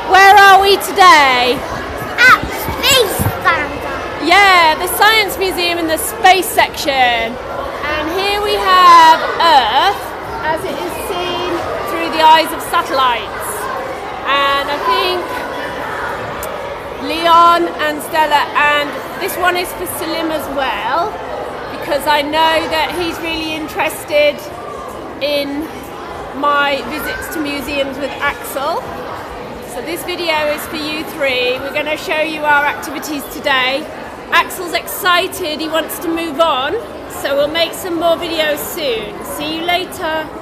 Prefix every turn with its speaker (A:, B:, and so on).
A: Where are we today?
B: At Space Standard.
A: Yeah, the Science Museum in the space section. And here we have Earth as it is seen through the eyes of satellites. And I think Leon and Stella, and this one is for Selim as well, because I know that he's really interested in my visits to museums with Axel. So this video is for you three. We're going to show you our activities today. Axel's excited, he wants to move on, so we'll make some more videos soon. See you later.